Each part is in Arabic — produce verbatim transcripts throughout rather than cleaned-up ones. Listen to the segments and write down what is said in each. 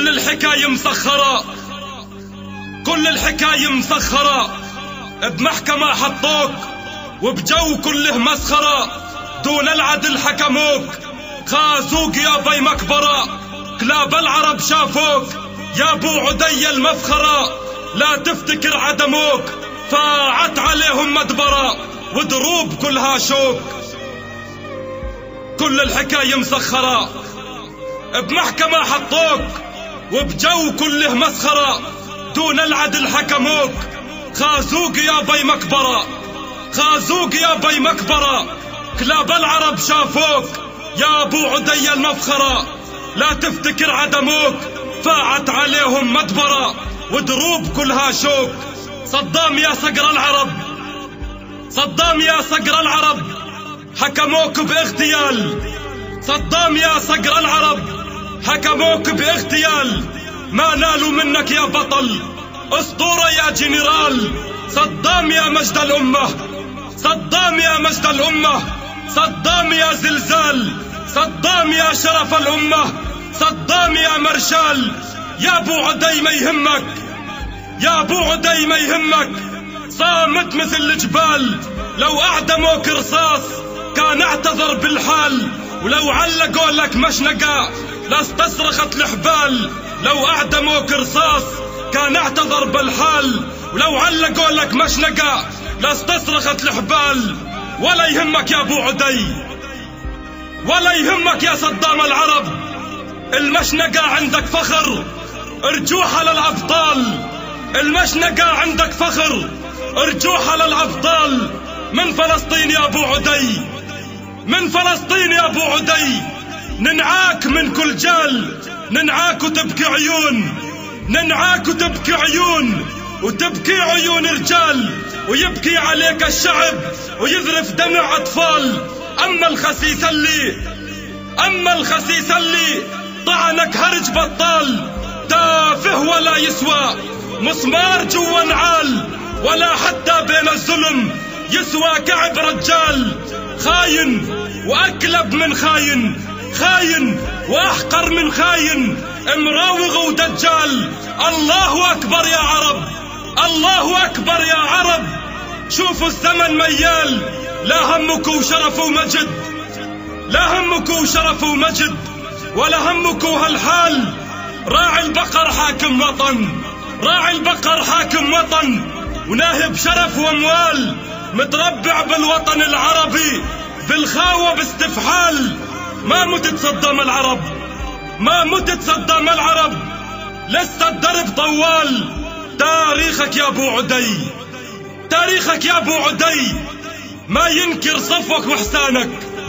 كل الحكاية مسخرة، كل الحكاية مسخرة، بمحكمة حطوك وبجو كله مسخرة، دون العدل حكموك، خازوق يا بي مكبرة، كلاب العرب شافوك يا ابو عدي المفخرة، لا تفتكر عدموك، فاعت عليهم مدبرة ودروب كلها شوك. كل الحكاية مسخرة، بمحكمة حطوك وبجو كله مسخرة، دون العدل حكموك، خازوق يا بي مكبرة، خازوق يا بي مكبرة، كلاب العرب شافوك يا ابو عدي المفخرة، لا تفتكر عدموك، فاعت عليهم مدبرة ودروب كلها شوك. صدام يا صقر العرب، صدام يا صقر العرب، حكموك باغتيال، صدام يا صقر العرب، حكموك باغتيال، ما نالوا منك يا بطل، اسطورة يا جنرال. صدام يا مجد الأمة، صدام يا مجد الأمة، صدام يا زلزال، صدام يا شرف الأمة، صدام يا مرشال. يا ابو عدي ما يهمك، يا ابو عدي ما يهمك، صامت مثل الجبال، لو اعدموك رصاص كان اعتذر بالحال، ولو علقوا لك مشنقة لاستصرخت الحبال، لو اعدموك رصاص كان اعتذر بالحال، ولو علقوا لك مشنقة لاستصرخت الحبال. ولا يهمك يا ابو عدي، ولا يهمك يا صدام العرب، المشنقة عندك فخر، ارجوها للأبطال، المشنقة عندك فخر، ارجوها للأبطال. من فلسطين يا ابو عدي، من فلسطين يا ابو عدي، ننعاك من كل جال، ننعاك وتبكي عيون، ننعاك وتبكي عيون، وتبكي عيون رجال، ويبكي عليك الشعب ويذرف دمع أطفال. أما الخسيس اللي، أما الخسيس اللي طعنك هرج بطال، تافه ولا يسوى مسمار جوا نعال، ولا حتى بين الظلم يسوى كعب رجال. خاين وأكلب من خاين، خاين وأحقر من خاين، مراوغ ودجال. الله أكبر يا عرب، الله أكبر يا عرب. شوفوا الزمن ميال، لا همك وشرف ومجد، لا همك وشرف ومجد، ولا همك هالحال. راعي البقر حاكم وطن، راعي البقر حاكم وطن، وناهب شرف واموال، متربع بالوطن العربي بالخاوة باستفحال. ما متت صدام العرب، ما متت صدام العرب، لسه الدرب طوال. تاريخك يا ابو عدي، تاريخك يا ابو عدي، ما ينكر صفوك واحسانك،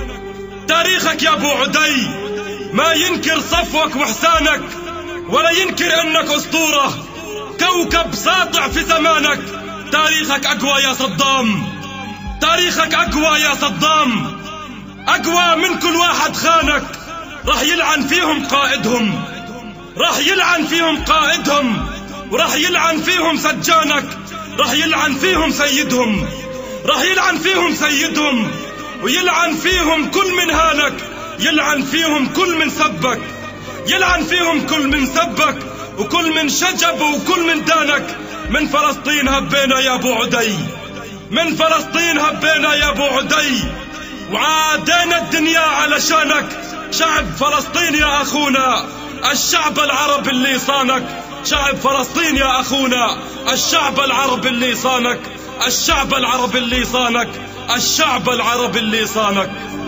تاريخك يا ابو عدي ما ينكر صفوك واحسانك، ولا ينكر انك اسطورة، كوكب ساطع في زمانك. تاريخك اقوى يا صدام، تاريخك اقوى يا صدام، اقوى من كل واحد خانك. راح يلعن فيهم قائدهم، راح يلعن فيهم قائدهم، وراح يلعن فيهم سجانك، راح يلعن فيهم سيدهم، راح يلعن فيهم سيدهم، ويلعن فيهم كل من هانك، يلعن فيهم كل من سبك، يلعن فيهم كل من سبك، وكل من شجب وكل من دانك. من فلسطين هبينا يا ابو عدي، من فلسطين هبينا يا ابو عدي، وعادينا الدنيا علشانك. شعب فلسطين يا اخونا، الشعب العربي اللي صانك، شعب فلسطين يا اخونا، الشعب العربي اللي صانك، الشعب العربي اللي صانك، الشعب العربي اللي صانك.